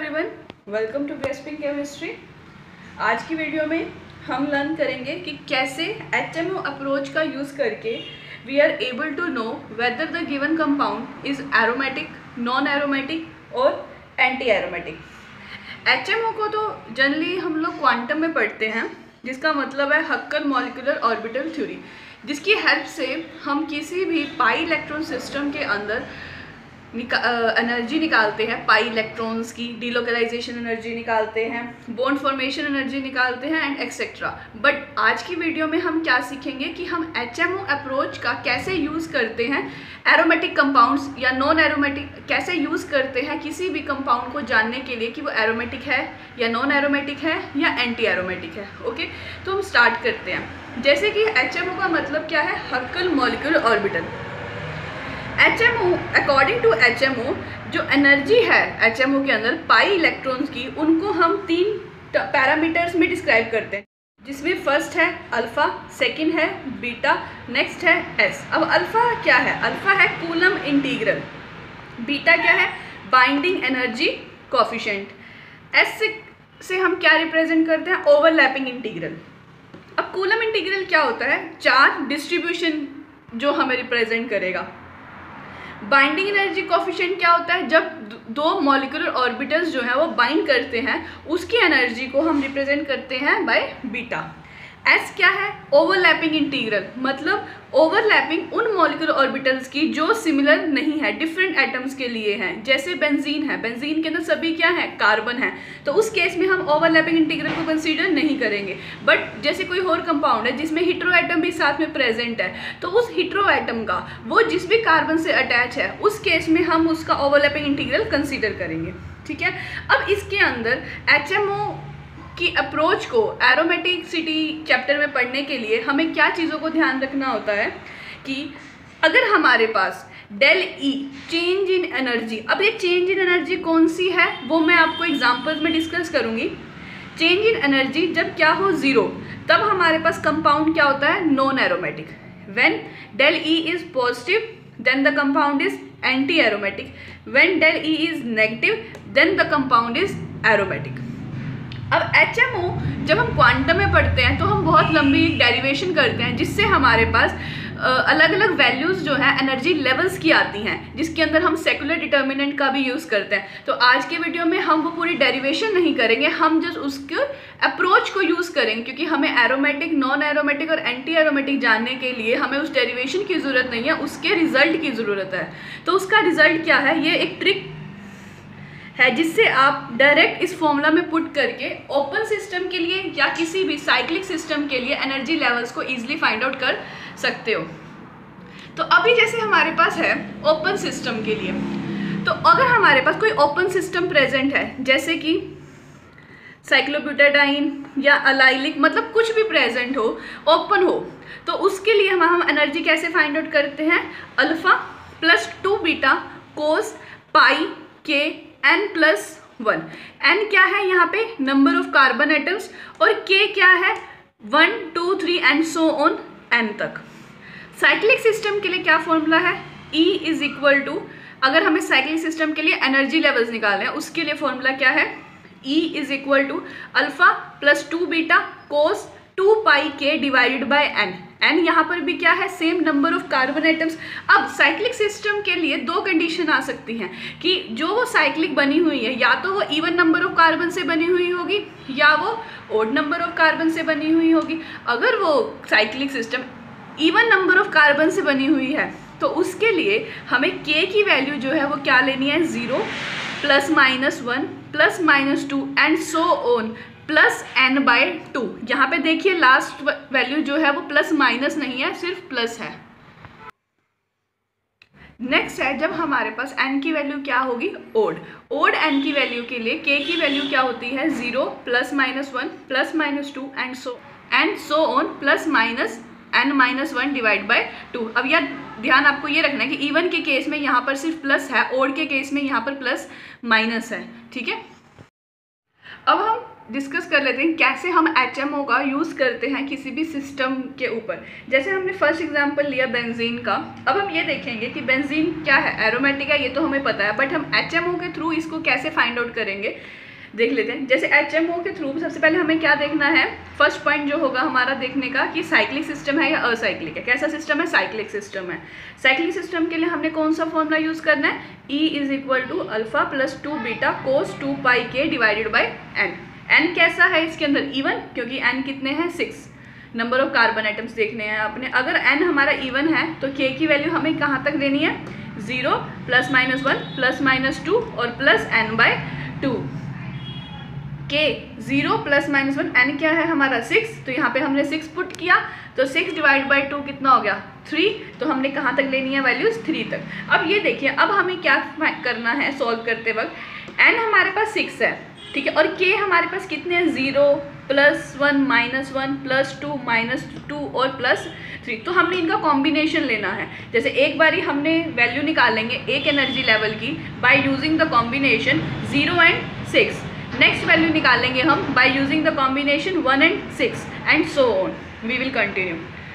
Everyone, welcome to grasping chemistry. आज की video में हम लर्न करेंगे कि कैसे HMO अप्रोच का यूज़ करके we are able to know whether the given compound is aromatic, non aromatic और एंटी एरोमेटिक। HMO को तो जनरली हम लोग क्वांटम में पढ़ते हैं, जिसका मतलब है हक्कल मॉलिक्यूलर ऑर्बिटल थ्योरी, जिसकी हेल्प से हम किसी भी पाई इलेक्ट्रॉन सिस्टम के अंदर एनर्जी निकालते हैं। पाई इलेक्ट्रॉन्स की डीलोकलाइजेशन एनर्जी निकालते हैं, बॉन्ड फॉर्मेशन एनर्जी निकालते हैं एंड एक्सेट्रा। बट आज की वीडियो में हम क्या सीखेंगे कि हम HMO अप्रोच का कैसे यूज़ करते हैं एरोमेटिक कंपाउंड्स या नॉन एरोमेटिक, कैसे यूज़ करते हैं किसी भी कंपाउंड को जानने के लिए कि वो एरोमेटिक है या नॉन एरोमेटिक है या एंटी एरोमेटिक है। ओके, तो हम स्टार्ट करते हैं। जैसे कि HMO का मतलब क्या है, Huckel molecular orbital. HMO, according to HMO, जो एनर्जी है HMO के अंदर पाई इलेक्ट्रॉन्स की, उनको हम 3 पैरामीटर्स में डिस्क्राइब करते हैं, जिसमें फर्स्ट है अल्फ़ा, सेकंड है बीटा, नेक्स्ट है एस। अब अल्फ़ा क्या है? अल्फ़ा है कूलम इंटीग्रल, बीटा क्या है? बाइंडिंग एनर्जी कोफिशिएंट, एस से हम क्या रिप्रेजेंट करते हैं? Overlapping integral. अब कूलम इंटीग्रल क्या होता है? चार्ज डिस्ट्रीब्यूशन जो हमें रिप्रेजेंट करेगा। बाइंडिंग एनर्जी कोफिशिएंट क्या होता है? जब दो मॉलिक्यूलर ऑर्बिटल्स जो हैं वो बाइंड करते हैं, उसकी एनर्जी को हम रिप्रेजेंट करते हैं बाय बीटा। एस क्या है? ओवरलैपिंग इंटीग्रल, मतलब ओवरलैपिंग उन मॉलिक्यूलर ऑर्बिटल्स की जो सिमिलर नहीं है, डिफरेंट एटम्स के लिए हैं। जैसे बेंजीन है, बेंजीन के अंदर सभी क्या है? कार्बन है, तो उस केस में हम ओवरलैपिंग इंटीग्रल को कंसीडर नहीं करेंगे। बट जैसे कोई और कंपाउंड है जिसमें हिट्रो एटम भी साथ में प्रेजेंट है, तो उस हिट्रो एटम का वो जिस भी कार्बन से अटैच है, उस केस में हम उसका ओवरलैपिंग इंटीग्रल कंसीडर करेंगे। ठीक है। अब इसके अंदर HMO की अप्रोच को एरोमेटिसिटी चैप्टर में पढ़ने के लिए हमें क्या चीज़ों को ध्यान रखना होता है कि अगर हमारे पास del E change in energy, अब ये चेंज इन एनर्जी कौन सी है वो मैं आपको एग्जांपल्स में डिस्कस करूंगी। चेंज इन एनर्जी जब क्या हो 0, तब हमारे पास कंपाउंड क्या होता है? Non aromatic. When del E is positive then the compound is anti aromatic. When del E is negative then the compound is aromatic. अब HMO जब हम क्वांटम में पढ़ते हैं तो हम बहुत लंबी डेरिवेशन करते हैं, जिससे हमारे पास अलग अलग वैल्यूज़ जो हैं एनर्जी लेवल्स की आती हैं, जिसके अंदर हम सेकुलर डिटर्मिनेंट का भी यूज़ करते हैं। तो आज के वीडियो में हम वो पूरी डेरिवेशन नहीं करेंगे, हम जस्ट उसके अप्रोच को यूज़ करेंगे, क्योंकि हमें एरोमेटिक, नॉन एरोमेटिक और एंटी एरोमेटिक जानने के लिए हमें उस डेरिवेशन की ज़रूरत नहीं है, उसके रिजल्ट की ज़रूरत है। तो उसका रिजल्ट क्या है? ये एक ट्रिक है जिससे आप डायरेक्ट इस फॉर्मूला में पुट करके ओपन सिस्टम के लिए या किसी भी साइक्लिक सिस्टम के लिए एनर्जी लेवल्स को इजीली फाइंड आउट कर सकते हो। तो अभी जैसे हमारे पास है ओपन सिस्टम के लिए, तो अगर हमारे पास कोई ओपन सिस्टम प्रेजेंट है, जैसे कि साइक्लोब्यूटाडाइन या अलाइलिक, मतलब कुछ भी प्रेजेंट हो, ओपन हो, तो उसके लिए हम एनर्जी कैसे फाइंड आउट करते हैं? Alpha plus 2 beta cos pi k n+1। n क्या है यहाँ पे? नंबर ऑफ कार्बन एटम्स, और k क्या है? 1 2 3 एंड सो ऑन n तक। साइक्लिक सिस्टम के लिए क्या फॉर्मूला है? E इज इक्वल टू, अगर हमें साइक्लिक सिस्टम के लिए एनर्जी लेवल्स निकालने हैं, उसके लिए फॉर्मूला क्या है? E is equal to alpha plus 2 beta cos 2 pi k divided bye n। N यहाँ पर भी क्या है? Same number of carbon atoms. अब साइक्लिक सिस्टम के लिए 2 कंडीशन आ सकती हैं कि जो वो साइक्लिक बनी हुई है, या तो वो इवन नंबर ऑफ कार्बन से बनी हुई होगी या वो ओड नंबर ऑफ कार्बन से बनी हुई होगी। अगर वो cyclic system even number of carbon से बनी हुई है, तो उसके लिए हमें k की वैल्यू जो है वो क्या लेनी है? 0 ±1 ±2 एंड सो ऑन +n/2। यहाँ पे देखिए लास्ट वैल्यू जो है वो प्लस माइनस नहीं है, सिर्फ प्लस है। नेक्स्ट है जब हमारे पास n की वैल्यू क्या होगी? ओड। ओड n की वैल्यू के लिए k की वैल्यू क्या होती है? 0 ±1 ±2 and so on +n-1 divide by 2। अब यह ध्यान आपको ये रखना है कि इवन के केस में यहाँ पर सिर्फ प्लस है, ओड के केस में यहाँ पर प्लस माइनस है। ठीक है। अब हम डिस्कस कर लेते हैं कैसे हम HMO का यूज़ करते हैं किसी भी सिस्टम के ऊपर। जैसे हमने फर्स्ट एग्जांपल लिया बेंजीन का, अब हम ये देखेंगे कि बेंजीन क्या है, एरोमेटिक है, ये तो हमें पता है, बट हम HMO के थ्रू इसको कैसे फाइंड आउट करेंगे देख लेते हैं। जैसे HMO के थ्रू सबसे पहले हमें क्या देखना है, फर्स्ट पॉइंट जो होगा हमारा देखने का कि साइक्लिक सिस्टम है या असाइक्लिक है। कैसा सिस्टम है, साइक्लिक सिस्टम है। साइक्लिक सिस्टम के लिए हमने कौन सा फॉर्मूला यूज़ करना है, E = alpha + 2 beta cos 2 pi k divided by n। n कैसा है इसके अंदर, इवन, क्योंकि n कितने हैं 6 नंबर ऑफ कार्बन आइटम्स देखने हैं आपने। अगर n हमारा इवन है तो k की वैल्यू हमें कहाँ तक देनी है, 0 +-1 +-2 और +n/2। k 0 +-1 n क्या है हमारा 6, तो यहाँ पे हमने 6 पुट किया तो 6 / 2 कितना हो गया 3, तो हमने कहाँ तक लेनी है वैल्यूज 3 तक। अब ये देखिए, अब हमें क्या करना है सॉल्व करते वक्त, n हमारे पास 6 है, ठीक है, और k हमारे पास कितने हैं, 0 +1 -1 +2 -2 और +3, तो हमने इनका कॉम्बिनेशन लेना है। जैसे एक बारी हमने वैल्यू निकाल लेंगे एक एनर्जी लेवल की by using the combination 0 and 6, next value निकालेंगे हम by using the combination 1 and 6 and so on, we will continue.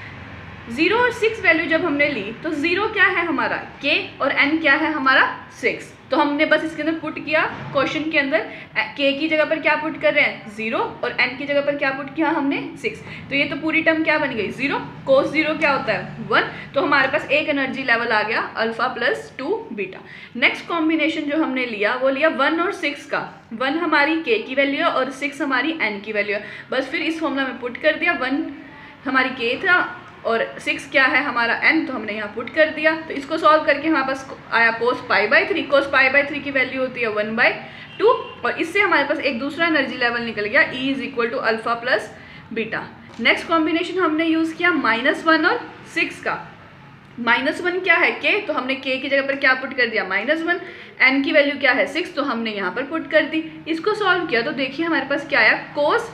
0 और 6 वैल्यू जब हमने ली तो 0 क्या है हमारा k और n क्या है हमारा 6, तो हमने बस इसके अंदर पुट किया, क्वेश्चन के अंदर k की जगह पर क्या पुट कर रहे हैं 0 और n की जगह पर क्या पुट किया हमने 6, तो ये तो पूरी टर्म क्या बन गई 0, cos 0 क्या होता है 1, तो हमारे पास एक एनर्जी लेवल आ गया अल्फा + 2 बीटा। नेक्स्ट कॉम्बिनेशन जो हमने लिया वो लिया 1 और 6 का, 1 हमारी k की वैल्यू है और 6 हमारी n की वैल्यू है, बस फिर इस फॉर्मूला में पुट कर दिया, 1 हमारी k था और 6 क्या है हमारा n, तो हमने यहाँ पुट कर दिया। तो इसको सॉल्व करके हमारे पास आया cos π/3, cos π/3 की वैल्यू होती है 1/2, और इससे हमारे पास एक दूसरा एनर्जी लेवल निकल गया E = alpha + beta. Next combination हमने यूज़ किया -1 और 6 का, -1 क्या है k, तो हमने k की जगह पर क्या पुट कर दिया -1, n की वैल्यू क्या है 6, तो हमने यहाँ पर पुट कर दी। इसको सॉल्व किया तो देखिए हमारे पास क्या आया, cos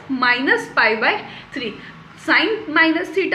-π/3 sin -θ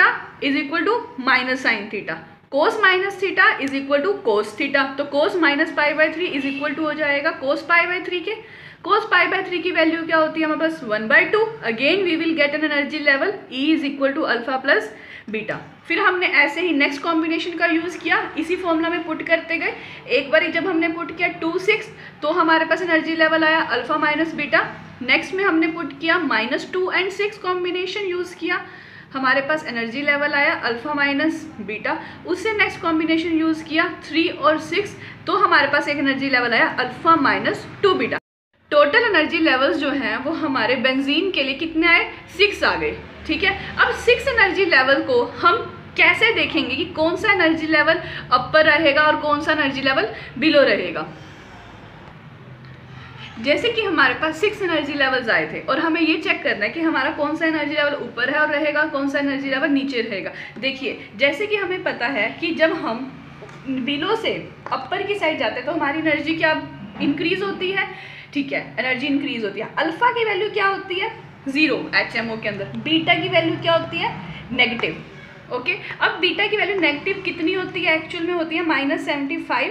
= -sin θ, cos -θ = cos θ, तो cos -π/3 हो जाएगा cos π/3 के, cos π/3 की वैल्यू क्या होती है हमारे पास 1/2, again we will get an energy level E = alpha + beta. फिर हमने ऐसे ही नेक्स्ट कॉम्बिनेशन का यूज़ किया, इसी फॉर्मूला में पुट करते गए। एक बार जब हमने पुट किया 2 6, तो हमारे पास एनर्जी लेवल आया अल्फा - बीटा। नेक्स्ट में हमने पुट किया -2 and 6 कॉम्बिनेशन यूज़ किया, हमारे पास एनर्जी लेवल आया अल्फा - बीटा। उससे नेक्स्ट कॉम्बिनेशन यूज़ किया 3 और 6, तो हमारे पास एक एनर्जी लेवल आया alpha - 2 beta. Total energy levels जो हैं वो हमारे बेंजीन के लिए कितने आए, 6 आ गए, ठीक है। अब 6 एनर्जी लेवल को हम कैसे देखेंगे कि कौन सा एनर्जी लेवल अपर रहेगा और कौन सा एनर्जी लेवल बिलो रहेगा। जैसे कि हमारे पास 6 एनर्जी लेवल्स आए थे और हमें ये चेक करना है कि हमारा कौन सा एनर्जी लेवल ऊपर है और रहेगा, कौन सा एनर्जी लेवल नीचे रहेगा। देखिए जैसे कि हमें पता है कि जब हम बिलो से अपर की साइड जाते हैं तो हमारी एनर्जी क्या इंक्रीज होती है, ठीक है, एनर्जी इंक्रीज होती है। अल्फा की वैल्यू क्या होती है 0 HMO के अंदर, बीटा की वैल्यू क्या होती है नेगेटिव, ओके। अब बीटा की वैल्यू नेगेटिव कितनी होती है, एक्चुअल में होती है -75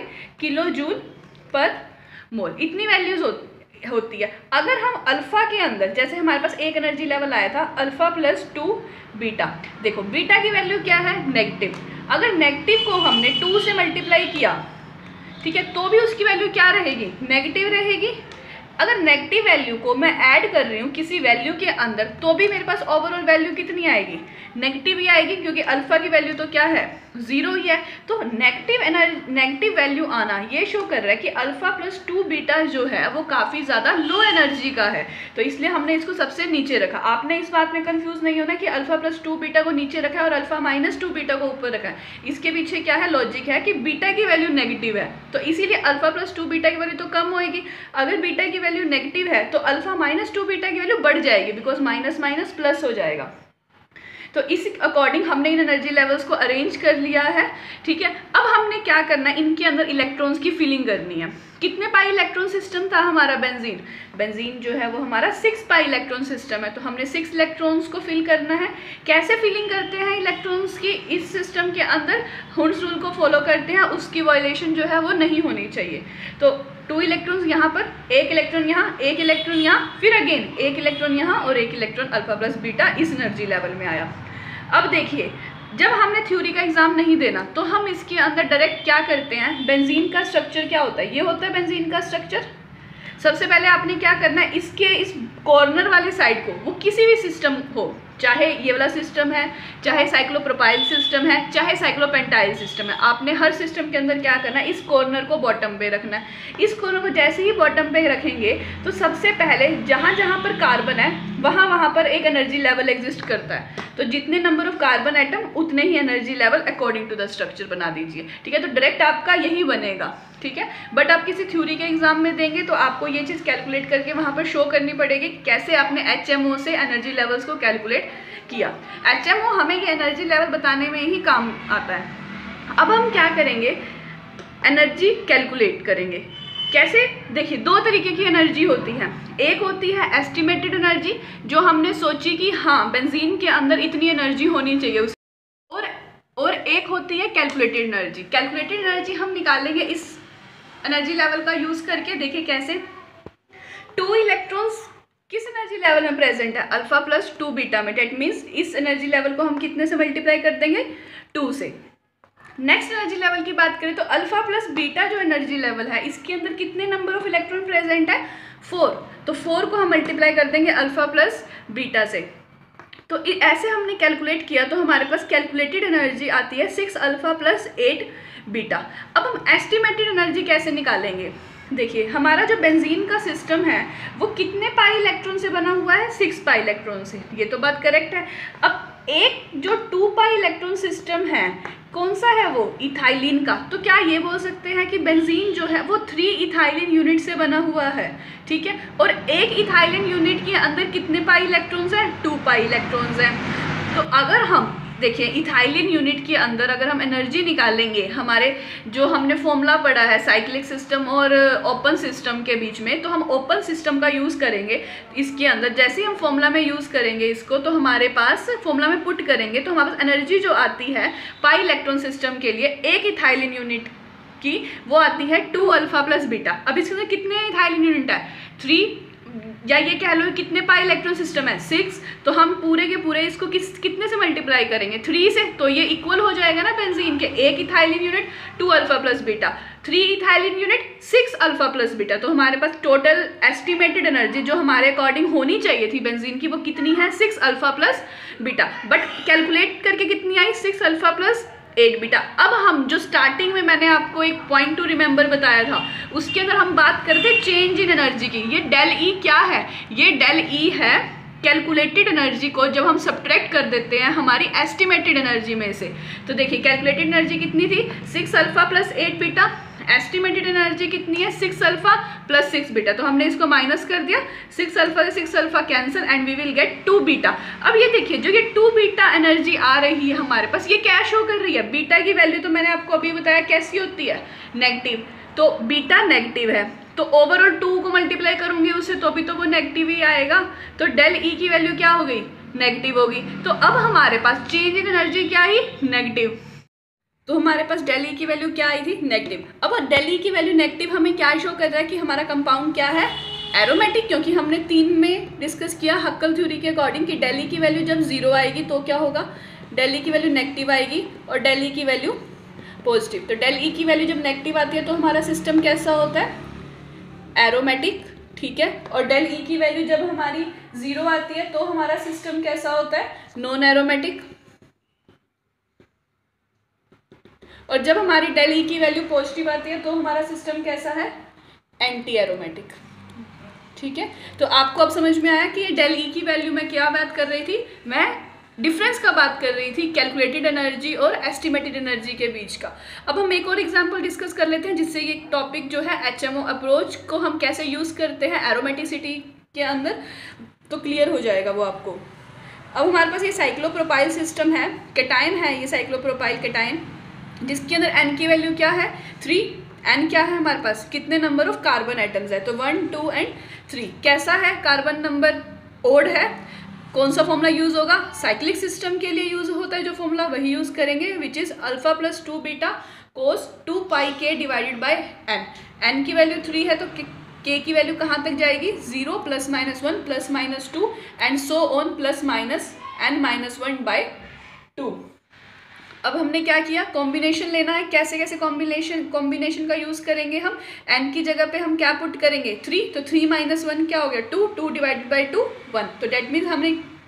kJ/mol, इतनी वैल्यूज होती है। अगर हम अल्फा के अंदर, जैसे हमारे पास एक एनर्जी लेवल आया था अल्फा + 2 बीटा, देखो बीटा की वैल्यू क्या है नेगेटिव, अगर नेगेटिव को हमने 2 से मल्टीप्लाई किया, ठीक है, तो भी उसकी वैल्यू क्या रहेगी नेगेटिव रहेगी। अगर नेगेटिव वैल्यू को मैं ऐड कर रही हूँ किसी वैल्यू के अंदर, तो भी मेरे पास ओवरऑल वैल्यू कितनी आएगी नेगेटिव ही आएगी, क्योंकि अल्फा की वैल्यू तो क्या है 0 ही है। तो नेगेटिव वैल्यू आना ये शो कर रहा है कि अल्फा + 2 बीटा जो है वो काफ़ी ज़्यादा लो एनर्जी का है, तो इसलिए हमने इसको सबसे नीचे रखा। आपने इस बात में कंफ्यूज नहीं होना कि अल्फा + 2 बीटा को नीचे रखा है और अल्फा - 2 बीटा को ऊपर रखा है। इसके पीछे क्या है लॉजिक है कि बीटा की वैल्यू नेगेटिव है, तो इसीलिए अल्फा + 2 बीटा की वैल्यू तो कम होएगी। अगर बीटा की वैल्यू नेगेटिव है तो अल्फा - 2 बीटा की वैल्यू बढ़ जाएगी, बिकॉज माइनस प्लस हो जाएगा। तो इस अकॉर्डिंग हमने इन एनर्जी लेवल्स को अरेंज कर लिया है, ठीक है। अब हमने क्या करना है, इनके अंदर इलेक्ट्रॉन्स की फिलिंग करनी है। कितने पाई इलेक्ट्रॉन सिस्टम था हमारा बेंजीन? बेंजीन जो है वो हमारा 6 पाई इलेक्ट्रॉन सिस्टम है, तो हमने 6 इलेक्ट्रॉन्स को फिल करना है। कैसे फिलिंग करते हैं इलेक्ट्रॉन्स की इस सिस्टम के अंदर? हुंड्स रूल को फॉलो करते हैं, उसकी वायलेशन जो है वो नहीं होनी चाहिए। तो 2 इलेक्ट्रॉन्स यहाँ पर, 1 इलेक्ट्रॉन यहाँ, 1 इलेक्ट्रॉन यहाँ, फिर अगेन 1 इलेक्ट्रॉन यहाँ और 1 इलेक्ट्रॉन अल्फा प्लस बीटा इस एनर्जी लेवल में आया। अब देखिए, जब हमने थ्योरी का एग्जाम नहीं देना तो हम इसके अंदर डायरेक्ट क्या करते हैं, बेंजीन का स्ट्रक्चर क्या होता है, ये होता है बेंजीन का स्ट्रक्चर। सबसे पहले आपने क्या करना है, इसके इस कॉर्नर वाले साइड को, वो किसी भी सिस्टम हो, चाहे ये वाला सिस्टम है, चाहे साइक्लोप्रोपाइल सिस्टम है, चाहे साइक्लोपेंटाइल सिस्टम है, आपने हर सिस्टम के अंदर क्या करना है, इस कॉर्नर को बॉटम पे रखना है। इस कॉर्नर को जैसे ही बॉटम पे रखेंगे तो सबसे पहले जहाँ जहाँ पर कार्बन है वहाँ पर एक एनर्जी लेवल एग्जिस्ट करता है। तो जितने नंबर ऑफ कार्बन एटम उतने ही energy level according to the structure बना दीजिए, ठीक है। तो डायरेक्ट आपका यही बनेगा, ठीक है। बट आप किसी थ्योरी के एग्जाम में देंगे तो आपको ये चीज़ कैलकुलेट करके वहाँ पर शो करनी पड़ेगी कैसे आपने HMO से एनर्जी लेवल्स को कैलकुलेट किया। HMO हमें ये एनर्जी लेवल बताने में ही काम आता है। अब हम क्या करेंगे, एनर्जी कैलकुलेट करेंगे। कैसे? देखिए, 2 तरीके की एनर्जी होती है। एक होती है एस्टिमेटेड एनर्जी, जो हमने सोची कि हाँ बेंजीन के अंदर इतनी एनर्जी होनी चाहिए, और एक होती है कैलकुलेटेड एनर्जी। कैलकुलेटेड एनर्जी हम निकालेंगे इस एनर्जी लेवल का यूज करके। देखिए कैसे, 2 इलेक्ट्रॉन्स किस एनर्जी लेवल में प्रेजेंट है, अल्फा प्लस 2 बीटा में। डेट मीन्स इस एनर्जी लेवल को हम कितने से मल्टीप्लाई कर देंगे, 2 से। नेक्स्ट एनर्जी लेवल की बात करें तो अल्फा प्लस बीटा जो एनर्जी लेवल है, इसके अंदर कितने नंबर ऑफ इलेक्ट्रॉन प्रेजेंट है, 4। तो 4 को हम मल्टीप्लाई कर देंगे अल्फा प्लस बीटा से। तो ऐसे हमने कैलकुलेट किया तो हमारे पास कैलकुलेटेड एनर्जी आती है 6 अल्फा प्लस 8 बीटा। अब हम एस्टिमेटेड एनर्जी कैसे निकालेंगे? देखिए, हमारा जो बेंजीन का सिस्टम है वो कितने पाई इलेक्ट्रॉन से बना हुआ है, 6 पाई इलेक्ट्रॉन से। ये तो बात करेक्ट है। अब एक जो 2 पाई इलेक्ट्रॉन सिस्टम है, कौन सा है वो, इथाइलिन का। तो क्या ये बोल सकते हैं कि बेंजीन जो है वो 3 इथाइलिन यूनिट से बना हुआ है, ठीक है। और एक इथाइलिन यूनिट के अंदर कितने पाई इलेक्ट्रॉन्स हैं, 2 पाई इलेक्ट्रॉन्स हैं। तो अगर हम देखिए इथाइलिन यूनिट के अंदर अगर हम एनर्जी निकालेंगे, हमारे जो हमने फॉर्मूला पढ़ा है साइक्लिक सिस्टम और ओपन सिस्टम के बीच में, तो हम ओपन सिस्टम का यूज़ करेंगे इसके अंदर। जैसे ही हम फॉर्मूला में यूज़ करेंगे इसको, तो हमारे पास फॉर्मूला में पुट करेंगे तो हमारे पास एनर्जी जो आती है पाई इलेक्ट्रॉन सिस्टम के लिए एक इथाइलिन यूनिट की, वो आती है 2 अल्फा प्लस बीटा। अब इसके अंदर कितने इथाइलिन यूनिट है, 3, या ये कह लो कितने पाई इलेक्ट्रॉन सिस्टम है, 6। तो हम पूरे के पूरे इसको कितने से मल्टीप्लाई करेंगे, 3 से। तो ये इक्वल हो जाएगा ना बेंजीन के, एक ethylene unit 2 alpha plus beta, 3 ethylene unit 6 alpha plus beta. तो हमारे पास टोटल एस्टिमेटेड एनर्जी जो हमारे अकॉर्डिंग होनी चाहिए थी बेंजीन की, वो कितनी है, 6 alpha plus beta. But calculate करके कितनी आई, 6 अल्फा प्लस 8 बीटा। अब हम जो स्टार्टिंग में मैंने आपको एक पॉइंट टू रिमेंबर बताया था, उसके अंदर हम बात करते चेंज इन एनर्जी की। ये डेल ई क्या है, ये डेल ई है कैलकुलेटेड एनर्जी को जब हम सब्ट्रैक्ट कर देते हैं हमारी एस्टिमेटेड एनर्जी में से। तो देखिए कैलकुलेटेड एनर्जी कितनी थी, 6 alpha plus 8 beta. Estimated energy कितनी है, 6 अल्फा प्लस 6 बीटा। तो हमने इसको माइनस कर दिया, 6 अल्फा से 6 alpha cancel and we will get 2 beta. अब ये देखिए जो ये 2 बीटा एनर्जी आ रही है हमारे पास, ये क्या शो कर रही है, बीटा की वैल्यू तो मैंने आपको अभी बताया कैसी होती है, नेगेटिव। तो बीटा नेगेटिव है, तो ओवरऑल 2 को मल्टीप्लाई करूंगी उससे तो भी तो वो नेगेटिव ही आएगा। तो डेल ई की वैल्यू क्या हो गई, नेगेटिव होगी। तो अब हमारे पास चेंज इन एनर्जी क्या आई, नेगेटिव। तो हमारे पास डेल ई की वैल्यू क्या आई थी, नेगेटिव। अब डेल ई की वैल्यू नेगेटिव हमें क्या शो कर रहा है कि हमारा कंपाउंड क्या है, एरोमेटिक। क्योंकि हमने 3 में डिस्कस किया हक्कल थ्योरी के अकॉर्डिंग कि डेल ई की वैल्यू जब 0 आएगी तो क्या होगा, डेल ई की वैल्यू नेगेटिव आएगी और डेल ई की वैल्यू पॉजिटिव। तो डेल ई की वैल्यू जब नेगेटिव आती है तो हमारा सिस्टम कैसा होता है, एरोमेटिक, ठीक है। और डेल ई की वैल्यू जब हमारी 0 आती है तो हमारा सिस्टम कैसा होता है, नॉन एरोमेटिक। और जब हमारी डेल ई की वैल्यू पॉजिटिव आती है तो हमारा सिस्टम कैसा है, एंटी एरोमेटिक, ठीक है। तो आपको अब समझ में आया कि ये डेल ई की वैल्यू में क्या बात कर रही थी, मैं डिफरेंस का बात कर रही थी कैलकुलेटेड एनर्जी और एस्टिमेटेड एनर्जी के बीच का। अब हम एक और एग्जांपल डिस्कस कर लेते हैं जिससे ये टॉपिक जो है HMO अप्रोच को हम कैसे यूज़ करते हैं एरोमेटिसिटी के अंदर, तो क्लियर हो जाएगा वो आपको। अब हमारे पास ये साइक्लोप्रोपाइल सिस्टम है, कैटायन है ये साइक्लोप्रोपाइल कैटायन, जिसके अंदर N की वैल्यू क्या है, 3। N क्या है हमारे पास, कितने नंबर ऑफ कार्बन एटम्स है, तो 1 2 एंड 3। कैसा है, कार्बन नंबर ओड है। कौन सा फॉर्मूला यूज होगा, साइक्लिक सिस्टम के लिए यूज होता है जो फॉर्मूला, वही यूज करेंगे, which is alpha plus 2 beta cos 2 pi k divided by n. N की वैल्यू 3 है तो के की वैल्यू कहाँ तक जाएगी, 0 plus minus 1 plus minus 2 and so on plus minus n minus 1 by 2। अब हमने क्या किया, कॉम्बिनेशन लेना है। कैसे कैसे कॉम्बिनेशन का यूज करेंगे हम, n की जगह पे हम क्या पुट करेंगे 3, तो 3 माइनस 1 क्या हो गया 2, 2 डिवाइडेड बाई 2 1। तो डेट मीन्स हमने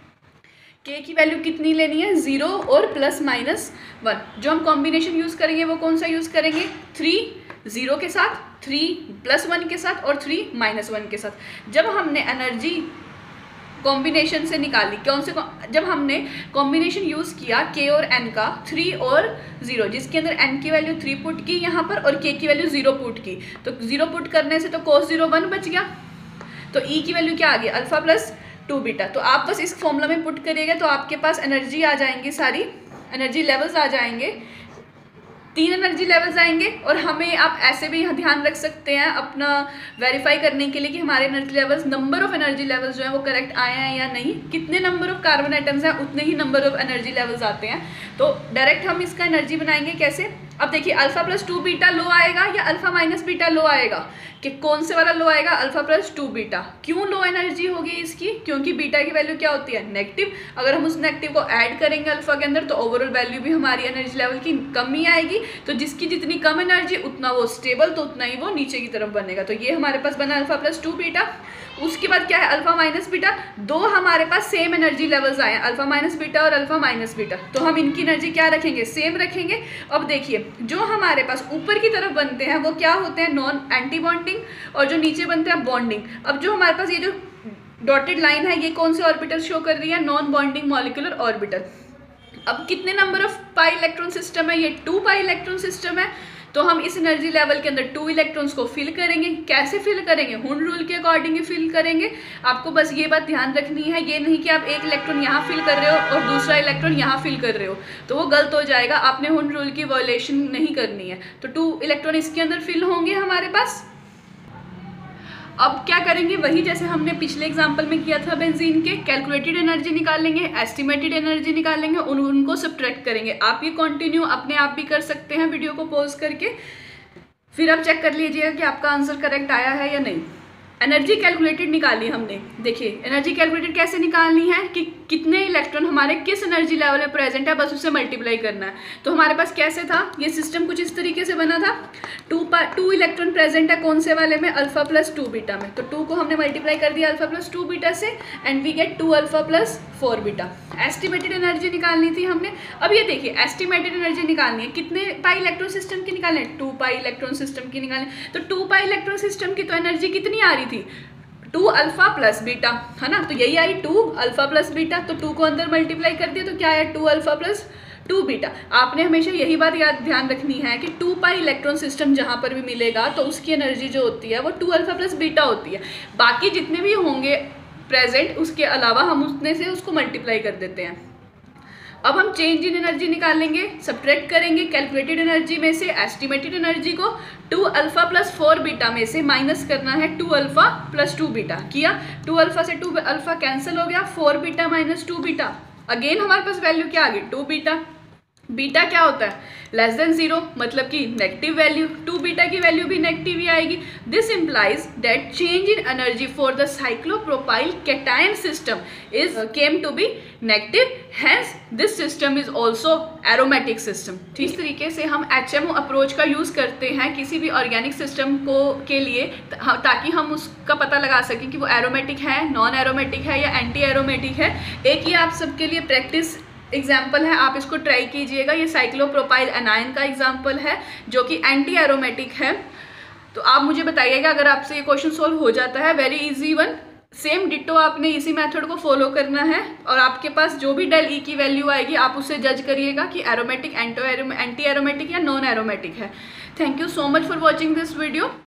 k की वैल्यू कितनी लेनी है, 0 और प्लस माइनस 1। जो हम कॉम्बिनेशन यूज करेंगे वो कौन सा यूज करेंगे, 3 0 के साथ, 3 प्लस 1 के साथ और 3 माइनस 1 के साथ। जब हमने एनर्जी कॉम्बिनेशन से निकाली, कौन से, जब हमने कॉम्बिनेशन यूज किया k और n का, 3 और 0, जिसके अंदर n की वैल्यू 3 पुट की यहाँ पर और k की वैल्यू 0 पुट की, तो 0 पुट करने से तो cos 0 1 बच गया, तो E की वैल्यू क्या आ गई, अल्फा प्लस 2 बीटा। तो आप बस इस फॉर्मूला में पुट करिएगा तो आपके पास एनर्जी आ जाएंगी, सारी एनर्जी लेवल्स आ जाएंगे, 3 एनर्जी लेवल्स आएंगे। और हमें आप ऐसे भी ध्यान रख सकते हैं अपना वेरीफाई करने के लिए कि हमारे energy levels, number of energy levels जो है वो करेक्ट आए हैं या नहीं। कितने नंबर ऑफ कार्बन एटम्स हैं उतने ही नंबर ऑफ एनर्जी लेवल्स आते हैं। तो डायरेक्ट हम इसका एनर्जी बनाएंगे कैसे, अब देखिए अल्फा प्लस 2 बीटा लो आएगा या अल्फा माइनस बीटा लो आएगा, कि कौन से वाला लो आएगा, अल्फा प्लस 2 बीटा। क्यों लो एनर्जी होगी इसकी, क्योंकि बीटा की वैल्यू क्या होती है, नेगेटिव। अगर हम उस नेगेटिव को ऐड करेंगे अल्फा के अंदर तो ओवरऑल वैल्यू भी हमारी एनर्जी लेवल की कम ही आएगी। तो जिसकी जितनी कम एनर्जी उतना वो स्टेबल, तो उतना ही वो नीचे की तरफ बनेगा। तो ये हमारे पास बना अल्फा प्लस 2 बीटा। उसके बाद क्या है, अल्फा माइनस बीटा। दो हमारे पास सेम एनर्जी लेवल्स आए हैं, अल्फा माइनस बीटा और अल्फा माइनस बीटा, तो हम इनकी एनर्जी क्या रखेंगे, सेम रखेंगे। अब देखिए जो हमारे पास ऊपर की तरफ बनते हैं वो क्या होते हैं, नॉन एंटी बॉन्डिंग, और जो नीचे बनते हैं बॉन्डिंग। अब जो हमारे पास ये जो डॉटेड लाइन है ये कौन से ऑर्बिटल शो कर रही है, नॉन बॉन्डिंग मॉलिक्यूलर ऑर्बिटल। अब कितने number of pi electron system है, ये 2 पाई इलेक्ट्रॉन सिस्टम है। तो हम इस एनर्जी लेवल के अंदर 2 इलेक्ट्रॉन्स को फिल करेंगे। कैसे फिल करेंगे, हुंड रूल के अकॉर्डिंग ही फिल करेंगे। आपको बस ये बात ध्यान रखनी है, ये नहीं कि आप एक इलेक्ट्रॉन यहाँ फिल कर रहे हो और दूसरा इलेक्ट्रॉन यहाँ फिल कर रहे हो, तो वो गलत हो जाएगा। आपने हुंड रूल की वायलेशन नहीं करनी है। तो 2 इलेक्ट्रॉन इसके अंदर फिल होंगे हमारे पास। अब क्या करेंगे, वही जैसे हमने पिछले एग्जांपल में किया था बेंजीन के, कैलकुलेटेड एनर्जी निकालेंगे, एस्टिमेटेड एनर्जी निकालेंगे, उनको सब्ट्रैक्ट करेंगे। आप ये कंटिन्यू अपने आप भी कर सकते हैं वीडियो को पॉज करके, फिर आप चेक कर लीजिएगा कि आपका आंसर करेक्ट आया है या नहीं। एनर्जी कैलकुलेटेड निकाली हमने। देखिए एनर्जी कैलकुलेटेड कैसे निकालनी है कि कितने इलेक्ट्रॉन हमारे किस एनर्जी लेवल में प्रेजेंट है, बस उससे मल्टीप्लाई करना है। तो हमारे पास कैसे था, ये सिस्टम कुछ इस तरीके से बना था। 2 इलेक्ट्रॉन प्रेजेंट है कौन से वाले में, अल्फा प्लस 2 बीटा में। तो 2 को हमने मल्टीप्लाई कर दिया अल्फा प्लस 2 बीटा से and we get 2 alpha plus 4 beta. Estimated energy निकालनी थी हमने। अब ये देखिए एस्टिमेटेड एनर्जी निकालनी है, कितने पाई इलेक्ट्रॉन सिस्टम की निकालनी है, 2 पाई इलेक्ट्रॉन सिस्टम की निकालनी। तो 2 पाई इलेक्ट्रॉन सिस्टम की तो एनर्जी कितनी आ रही थी, 2 अल्फा प्लस बीटा, है ना। तो यही आई 2 अल्फा प्लस बीटा। तो 2 को अंदर मल्टीप्लाई कर दिया तो क्या आया, 2 अल्फा प्लस 2 बीटा। आपने हमेशा यही बात ध्यान रखनी है कि 2 पाई इलेक्ट्रॉन सिस्टम जहाँ पर भी मिलेगा तो उसकी एनर्जी जो होती है वो 2 अल्फा प्लस बीटा होती है। बाकी जितने भी होंगे प्रेजेंट उसके अलावा हम उतने से उसको मल्टीप्लाई कर देते हैं। अब हम चेंज इन एनर्जी निकालेंगे, सब्ट्रैक्ट करेंगे कैलकुलेटेड एनर्जी में से एस्टिमेटेड एनर्जी को 2 अल्फा प्लस 4 बीटा में से माइनस करना है 2 अल्फा प्लस 2 बीटा। किया, 2 अल्फा से 2 अल्फा कैंसिल हो गया, 4 बीटा माइनस 2 बीटा। अगेन हमारे पास वैल्यू क्या आ गई, 2 बीटा। बीटा क्या होता है, लेस देन 0, मतलब कि नेगेटिव वैल्यू। 2 बीटा की वैल्यू भी नेगेटिव ही आएगी। This implies that change in energy for the cyclopropyl cation system is came to be negative, hence this system is also aromatic system. इस तरीके से हम HMO अप्रोच का यूज करते हैं किसी भी ऑर्गेनिक सिस्टम को के लिए, ताकि हम उसका पता लगा सकें कि वो एरोमेटिक है, नॉन एरोमेटिक है या एंटी एरोमेटिक है। एक ये आप सबके लिए प्रैक्टिस एग्जाम्पल है, आप इसको ट्राई कीजिएगा। ये साइक्लोप्रोपाइल एनायन का एग्जाम्पल है जो कि एंटी एरोमेटिक है। तो आप मुझे बताइएगा अगर आपसे ये क्वेश्चन सॉल्व हो जाता है, very easy one. Same ditto आपने इसी मेथड को फॉलो करना है और आपके पास जो भी डेल ई की वैल्यू आएगी आप उससे जज करिएगा कि एरोमेटिक, एंटी एरोमेटिक या नॉन एरोमेटिक है। Thank you so much for watching this video.